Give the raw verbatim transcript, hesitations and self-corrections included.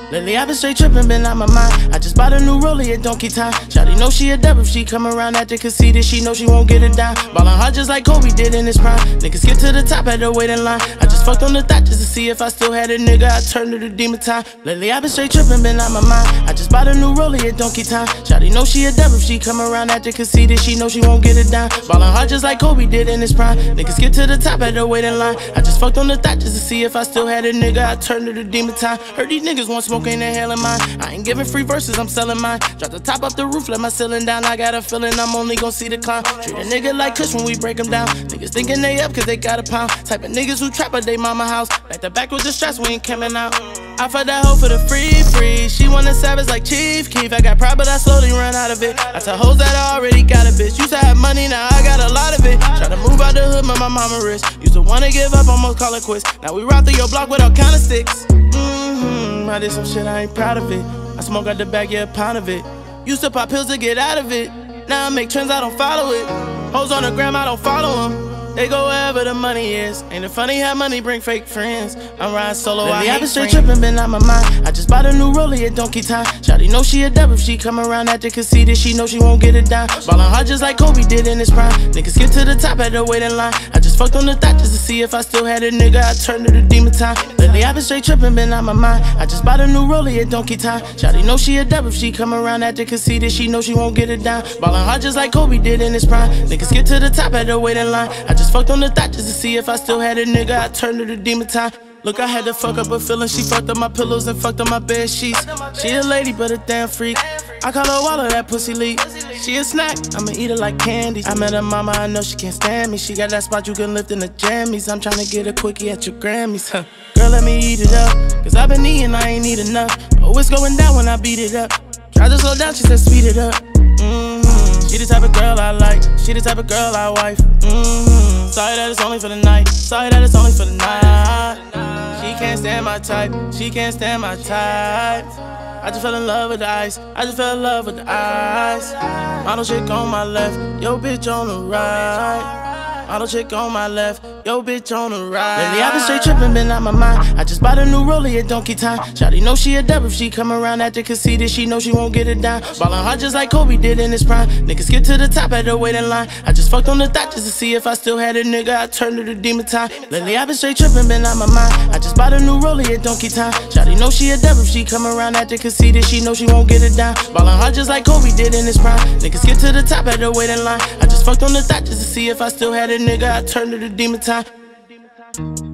Lately I've been straight trippin', been out my mind. I just bought a new roller, it don't keep time. Shawty know she a dub if she come around acting conceited. She know she won't get it down. Ballin' hard just like Kobe did in his prime. Niggas get to the top, had to wait in line. I just fucked on the thought just to see if I still had a nigga. I turned to the demon time. Lately I've been straight trippin', been out my mind. I just bought a new roller, it don't keep time. Shawty know she a dub if she come around acting conceited. She know she won't get it down. Ballin' hard just like Kobe did in his prime. Niggas get to the top, had to wait in line. I just fucked on the thought just to see if I still had a nigga. I turned to the demon time. Heard these niggas want smoke, ain't inhaling mine. I ain't giving free verses, I'm selling mine. Drop the top off the roof, let my ceiling down. I got a feeling I'm only gon' see the climb. Treat a nigga like Kush when we break them down. Niggas thinking they up cause they got a pound. Type of niggas who trap at they mama house. Back to back with the stress, we ain't coming out. I fuck that hoe for the free, free. She wanna savage like Chief Keef. I got pride but I slowly run out of it. I tell hoes that I already got a bitch. Used to have money, now I got a lot of it. Try to move out the hood, but my mama rich. Used to wanna give up, almost call it quits. Now we ride through your block with all kind of sticks. Mm-hmm, I did some shit, I ain't proud of it. I smoke out the bag, yeah, a pound of it. Used to pop pills to get out of it. Now I make trends, I don't follow it. Hoes on the gram, I don't follow them. They go wherever the money is. Ain't it funny how money bring fake friends? I'm riding solo, Lately, I I've been straight trippin', been out my mind. I just bought a new roller, it don't keep time. Shawty know she a dub if she come around acting conceited. She know she won't get it down. Ballin' hard just like Kobe did in his prime. Niggas get to the top, had to wait in line. I just fucked on the thought just to see if I still had a nigga. I turned to the demon time. Lately I've been straight trippin', been out my mind. I just bought a new roller, it don't keep time. Shawty know she a dub if she come around acting conceited. She know she won't get it down. Ballin' hard just like Kobe did in his prime. Niggas get to the top, had to wait in line. I just fucked on the thought just to see if I still had a nigga. I turned to the demon time. Look, I had to fuck up a feeling. She fucked up my pillows and fucked up my bed sheets. She a lady but a damn freak. I call her Waller, that pussy leak. She a snack, I'ma eat her like candy. I met her mama, I know she can't stand me. She got that spot you can lift in the jammies. I'm tryna get a quickie at your Grammys, huh. Girl, let me eat it up, cause I been eating, I ain't eat enough. Oh, it's going down when I beat it up. Try to slow down, she said speed it up. Mm-hmm. She the type of girl I like, she the type of girl I wife. Mm-hmm. Sorry that it's only for the night, sorry that it's only for the night. She can't stand my type, she can't stand my type. I just fell in love with the ice, I just fell in love with the eyes. Model chick on my left, yo bitch on the right. Model chick on my left, yo bitch on the right. Lately I've been straight trippin', been out my mind. I just bought a new roller, it don't keep time. Shawty know she a dub if she come around acting conceited. She know she won't get it down. Ballin' hard just like Kobe did in his prime. Niggas get to the top, had to wait in line. I just fucked on the thought just to see if I still had a nigga. I turned to the demon time. Lately I've been straight trippin', been out my mind. I just bought a new roller, it don't keep time. Shawty know she a dub if she come around acting conceited. She know she won't get it down. Ballin' hard just like Kobe did in his prime. Niggas get to the top, had to wait in line. I just fucked on the thought just to see if I still had a nigga. I turned to the demon time.